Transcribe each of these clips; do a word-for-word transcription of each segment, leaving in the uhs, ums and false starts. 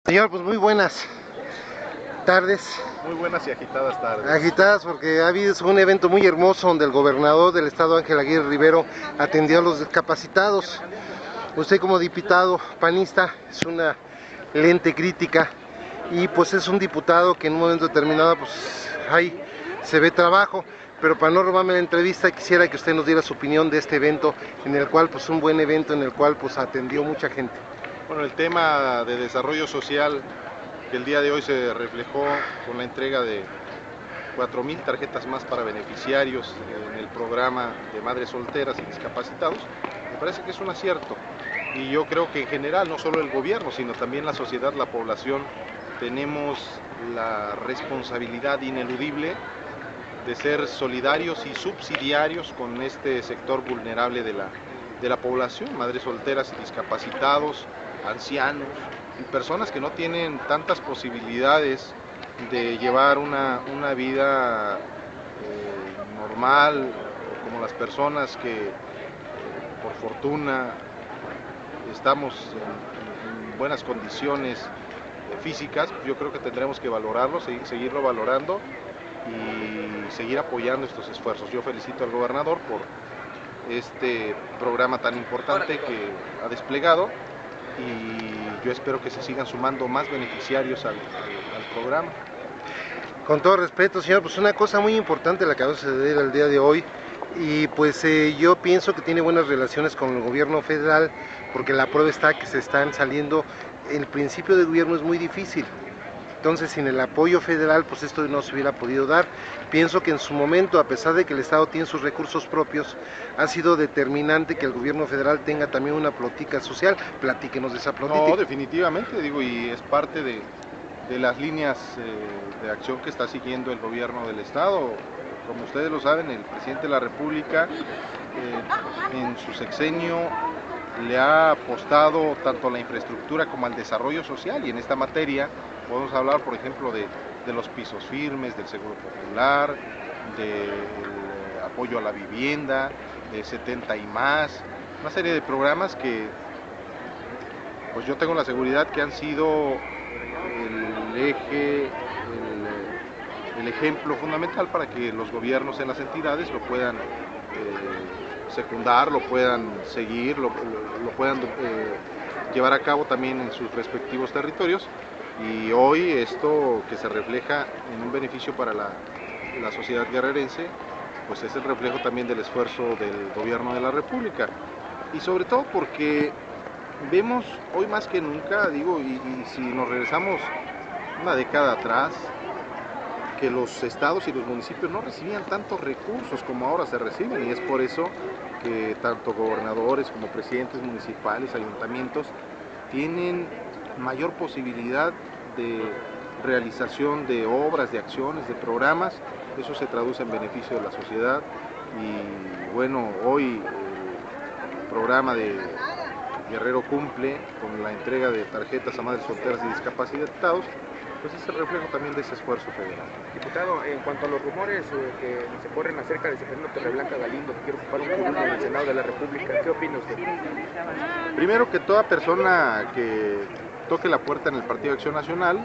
Señor, pues muy buenas tardes. Muy buenas y agitadas tardes. Agitadas porque ha habido un evento muy hermoso donde el gobernador del estado, Ángel Aguirre Rivero, atendió a los discapacitados. Usted como diputado panista es una lente crítica y pues es un diputado que en un momento determinado pues ahí se ve trabajo. Pero para no robarme la entrevista quisiera que usted nos diera su opinión de este evento, en el cual pues un buen evento en el cual pues atendió mucha gente. Bueno, el tema de desarrollo social que el día de hoy se reflejó con la entrega de cuatro mil tarjetas más para beneficiarios en el programa de madres solteras y discapacitados, me parece que es un acierto. Y yo creo que en general, no solo el gobierno, sino también la sociedad, la población, tenemos la responsabilidad ineludible de ser solidarios y subsidiarios con este sector vulnerable de la, de la población, madres solteras y discapacitados, ancianos y personas que no tienen tantas posibilidades de llevar una, una vida eh, normal, como las personas que eh, por fortuna estamos en, en buenas condiciones eh, físicas. Yo creo que tendremos que valorarlo, seguir, seguirlo valorando y seguir apoyando estos esfuerzos. Yo felicito al gobernador por este programa tan importante que ha desplegado y yo espero que se sigan sumando más beneficiarios al, al, al programa. Con todo respeto, señor, pues una cosa muy importante la que acaba de suceder el día de hoy, y pues eh, yo pienso que tiene buenas relaciones con el gobierno federal, porque la prueba está que se están saliendo, el principio de gobierno es muy difícil. Entonces, sin el apoyo federal, pues esto no se hubiera podido dar. Pienso que en su momento, a pesar de que el Estado tiene sus recursos propios, ha sido determinante que el gobierno federal tenga también una política social. Platíquenos de esa política. No, definitivamente, digo, y es parte de, de las líneas eh, de acción que está siguiendo el gobierno del Estado. Como ustedes lo saben, el presidente de la República, eh, en su sexenio, le ha apostado tanto a la infraestructura como al desarrollo social, y en esta materia podemos hablar, por ejemplo, de, de los pisos firmes, del seguro popular, del apoyo a la vivienda, de setenta y más, una serie de programas que pues yo tengo la seguridad que han sido el eje, el, el ejemplo fundamental para que los gobiernos en las entidades lo puedan eh, secundar, lo puedan seguir, lo, lo, lo puedan eh, llevar a cabo también en sus respectivos territorios. Y hoy esto que se refleja en un beneficio para la, la sociedad guerrerense, pues es el reflejo también del esfuerzo del gobierno de la República. Y sobre todo porque vemos hoy más que nunca, digo, y, y si nos regresamos una década atrás, que los estados y los municipios no recibían tantos recursos como ahora se reciben, y es por eso que tanto gobernadores como presidentes municipales, ayuntamientos, tienen mayor posibilidad de realización de obras, de acciones, de programas. Eso se traduce en beneficio de la sociedad. Y bueno, hoy el programa de Guerrero Cumple con la entrega de tarjetas a madres solteras y discapacitados, pues es el reflejo también de ese esfuerzo federal. Diputado, en cuanto a los rumores eh, que se corren acerca de Seferino Torreblanca Galindo, que quiere ocupar un curul en el Senado de la República, ¿qué opina usted? Primero, que toda persona que toque la puerta en el Partido de Acción Nacional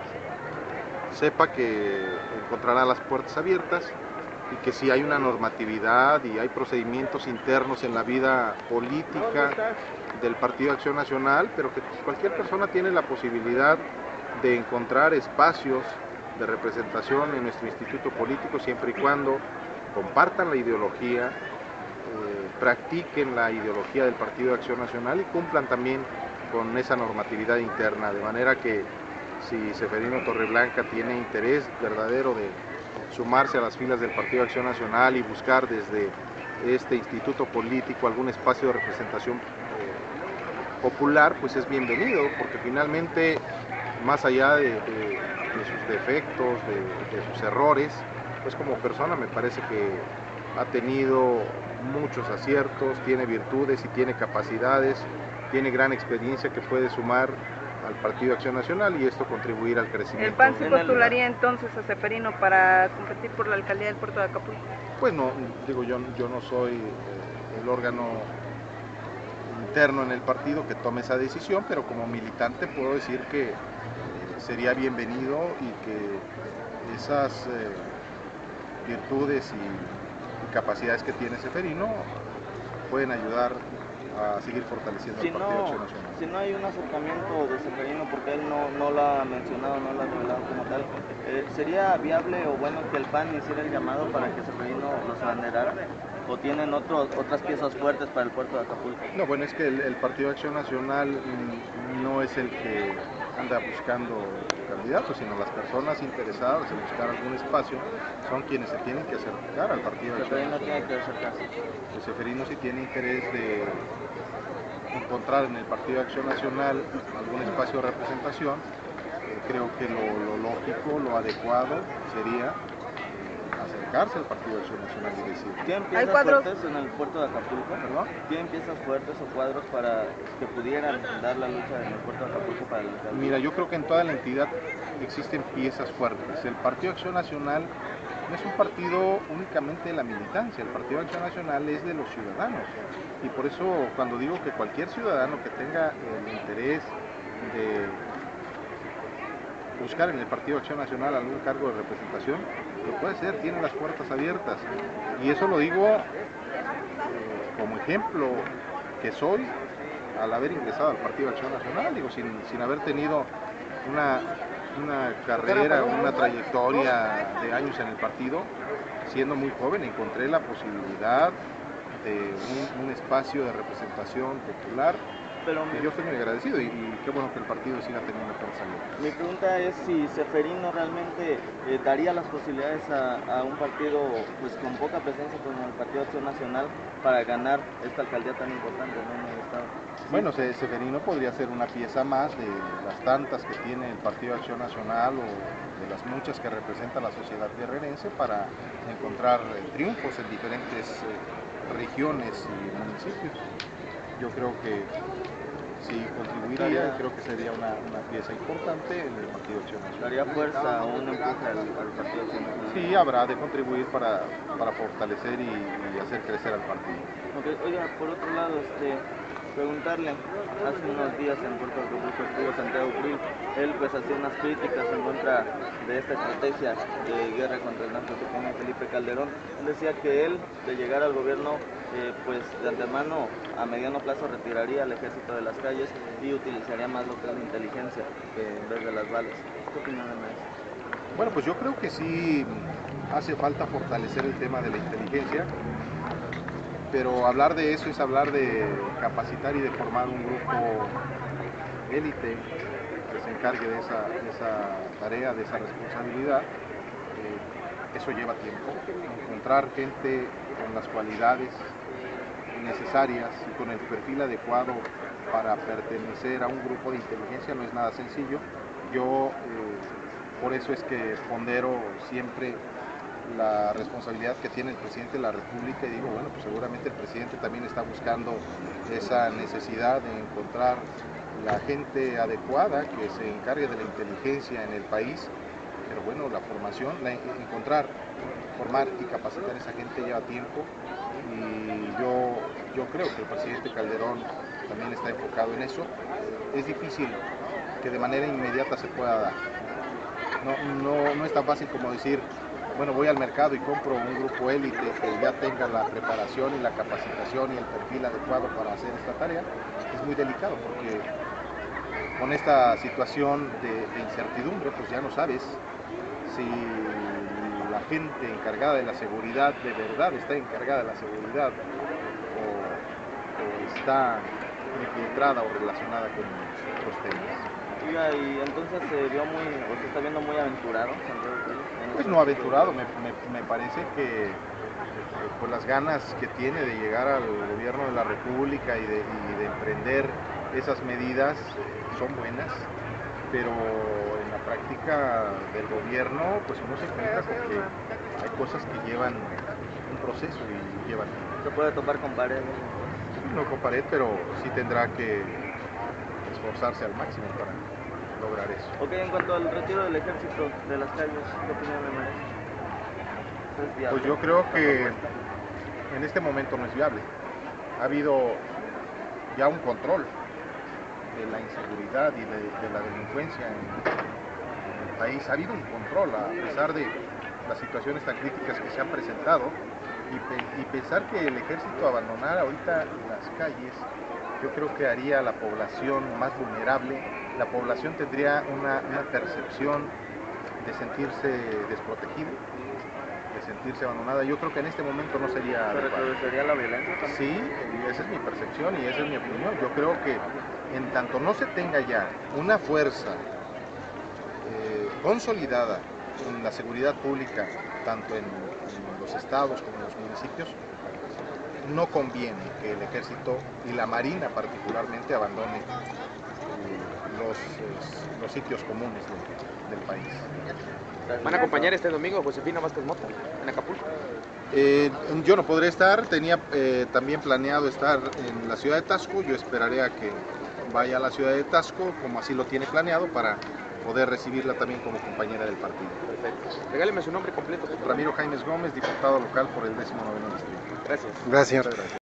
sepa que encontrará las puertas abiertas, y que si hay una normatividad y hay procedimientos internos en la vida política del Partido de Acción Nacional, pero que cualquier persona tiene la posibilidad de encontrar espacios de representación en nuestro instituto político, siempre y cuando compartan la ideología, eh, practiquen la ideología del Partido de Acción Nacional y cumplan también con esa normatividad interna, de manera que si Seferino Torreblanca tiene interés verdadero de sumarse a las filas del Partido de Acción Nacional y buscar desde este instituto político algún espacio de representación eh, popular, pues es bienvenido, porque finalmente, más allá de, de, de sus defectos, de, de sus errores, pues como persona me parece que ha tenido muchos aciertos, tiene virtudes y tiene capacidades, tiene gran experiencia que puede sumar al Partido de Acción Nacional y esto contribuir al crecimiento. ¿El P A N se postularía entonces a Seferino para competir por la alcaldía del Puerto de Acapulco? Pues no, digo, yo, yo no soy eh, el órgano interno en el partido que tome esa decisión, pero como militante puedo decir que eh, sería bienvenido y que esas eh, virtudes y, y capacidades que tiene Seferino pueden ayudar a seguir fortaleciendo si el Partido no, Acción Nacional. Si no hay un acercamiento de Seferino, porque él no, no lo ha mencionado, no lo ha revelado como tal, eh, ¿sería viable o bueno que el P A N hiciera el llamado para que Seferino los abanderara? ¿O tienen otros, otras piezas fuertes para el puerto de Acapulco? No, bueno, es que el, el Partido Acción Nacional mm, no es el que anda buscando candidatos, sino las personas interesadas en buscar algún espacio son quienes se tienen que acercar al Partido Acción Seferino Nacional. tiene que acercarse. El Seferino sí tiene interés de encontrar en el Partido Acción Nacional algún espacio de representación. Eh, creo que lo, lo lógico, lo adecuado sería acercarse al Partido Acción Nacional y decir. ¿Tienen piezas cuadros? fuertes en el puerto de Acapulco? ¿Perdón? ¿Tienen piezas fuertes o cuadros para que pudieran dar la lucha en el puerto de Acapulco para el alcalde? Mira, yo creo que en toda la entidad existen piezas fuertes. El Partido Acción Nacional no es un partido únicamente de la militancia, el Partido Acción Nacional es de los ciudadanos. Y por eso cuando digo que cualquier ciudadano que tenga el interés de buscar en el Partido Acción Nacional algún cargo de representación, lo puede ser, tiene las puertas abiertas. Y eso lo digo eh, como ejemplo que soy al haber ingresado al Partido Acción Nacional, digo, sin, sin haber tenido una, una carrera, una trayectoria de años en el partido, siendo muy joven encontré la posibilidad de un, un espacio de representación popular. Pero Y yo estoy muy agradecido y, y qué bueno que el partido siga teniendo fuerza. Mi pregunta es si Seferino realmente eh, daría las posibilidades a, a un partido pues con poca presencia como el Partido Acción Nacional para ganar esta alcaldía tan importante, ¿no?, en el estado. Bueno, Seferino podría ser una pieza más de las tantas que tiene el Partido Acción Nacional o de las muchas que representa la sociedad guerrerense para encontrar eh, triunfos en diferentes eh, regiones y municipios. Yo creo que sí contribuiría y creo que sería una, una pieza importante en el Partido Acción Nacional. ¿Daría fuerza o un empuje al, al Partido Acción Nacional? Sí, habrá de contribuir para, para fortalecer y, y hacer crecer al partido. Okay. Oiga, por otro lado, este, preguntarle, hace unos días en Puerto Acapulco estuvo Santiago Krill, él pues hacía unas críticas en contra de esta estrategia de guerra contra el narco que tiene Felipe Calderón. Él decía que él, de llegar al gobierno, eh, pues de antemano a mediano plazo retiraría al ejército de las calles y utilizaría más lo que es la inteligencia que en vez de las balas. ¿Qué opinión le merece? Bueno, pues yo creo que sí hace falta fortalecer el tema de la inteligencia, pero hablar de eso es hablar de capacitar y de formar un grupo élite que se encargue de esa, de esa tarea, de esa responsabilidad. Eh, eso lleva tiempo. Encontrar gente con las cualidades necesarias y con el perfil adecuado para pertenecer a un grupo de inteligencia no es nada sencillo. Yo eh, por eso es que pondero siempre la responsabilidad que tiene el presidente de la República y digo, bueno, pues seguramente el presidente también está buscando esa necesidad de encontrar la gente adecuada que se encargue de la inteligencia en el país, pero bueno, la formación, la, encontrar, formar y capacitar a esa gente lleva tiempo y yo, yo creo que el presidente Calderón también está enfocado en eso. Es difícil que de manera inmediata se pueda dar. No, no, no es tan fácil como decir, bueno, voy al mercado y compro un grupo élite que ya tenga la preparación y la capacitación y el perfil adecuado para hacer esta tarea. Es muy delicado porque con esta situación de, de incertidumbre, pues ya no sabes si la gente encargada de la seguridad de verdad está encargada de la seguridad o, o está infiltrada o relacionada con otros temas. Oiga, y entonces se vio muy, o se está viendo muy aventurado Santiago Krill. Pues no aventurado, me, me, me parece que por las ganas que tiene de llegar al gobierno de la República y de, y de emprender esas medidas son buenas, pero en la práctica del gobierno pues uno se encuentra con que hay cosas que llevan un proceso y llevan tiempo. Se puede topar con pared. No con pared, pero sí tendrá que esforzarse al máximo para lograr eso. Ok, en cuanto al retiro del ejército de las calles, ¿qué opinión me merece? Pues yo creo que en este momento no es viable. Ha habido ya un control de la inseguridad y de, de la delincuencia en, en el país. Ha habido un control a pesar de las situaciones tan críticas que se han presentado, y, pe y pensar que el ejército abandonara ahorita las calles, yo creo que haría a la población más vulnerable. La población tendría una, una percepción de sentirse desprotegida, de sentirse abandonada. Yo creo que en este momento no sería ¿Se adecuado. reproduciría la violencia también? Sí, y esa es mi percepción y esa es mi opinión. Yo creo que en tanto no se tenga ya una fuerza eh, consolidada en la seguridad pública, tanto en, en los estados como en los municipios, no conviene que el ejército y la marina particularmente abandone eh, los, eh, los sitios comunes de, del país. ¿Van a acompañar este domingo a Josefina Vázquez Mota en Acapulco? Eh, yo no podré estar, tenía eh, también planeado estar en la ciudad de Taxco. Yo esperaré a que vaya a la ciudad de Taxco, como así lo tiene planeado, para poder recibirla también como compañera del partido. Perfecto. Regáleme su nombre completo. Ramiro Jaimes Gómez, diputado local por el décimo noveno distrito. Gracias. Gracias. Muchas gracias.